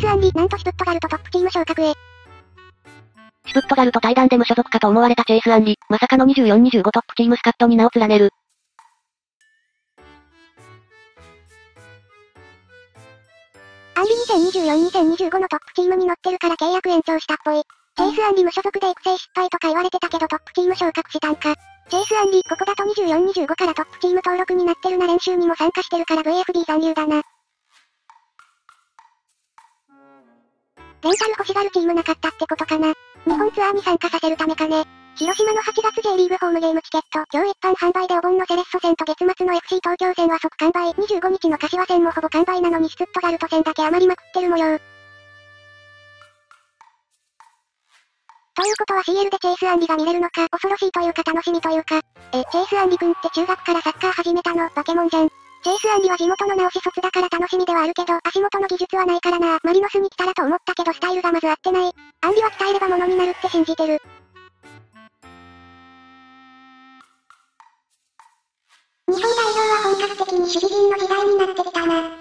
アンリ、なんとシュプットガルトトップチーム昇格へ。 シュプットガルト対談で無所属かと思われたチェイス・アンリ、まさかの24、25トップチームスカットに名を連ねる。 アンリ2024、2025のトップチームに乗ってるから契約延長したっぽい。チェイス・アンリ無所属で育成失敗とか言われてたけどトップチーム昇格したんか。チェイス・アンリ、ここだと24、25からトップチーム登録になってるな。練習にも参加してるから VFB 残留だな。レンタル欲しがるチームなかったってことかな。日本ツアーに参加させるためかね。広島の8月 J リーグホームゲームチケット、今日一般販売でお盆のセレッソ戦と月末の FC 東京戦は即完売。25日の柏戦もほぼ完売なのにシュツットガルト戦だけ余りまくってる模様。ということは CL でチェイス・アンリが見れるのか、恐ろしいというか楽しみというか。チェイス・アンリ君って中学からサッカー始めたの、バケモンじゃん。チェイス・アンリは地元の直し卒だから楽しみではあるけど、足元の技術はないからな。マリノスに来たらと思ったけどスタイルがまず合ってない。アンリは鍛えれば物になるって信じてる。日本代表は本格的に守備陣の時代になってきたな。